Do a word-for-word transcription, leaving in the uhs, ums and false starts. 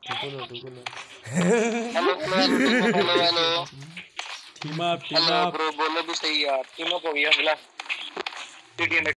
Tukulo, tukulo. Hello hello hello hello Team up, team hello up. Bro बोलो भी सही यार तीनों को भैया मिला टीटीएम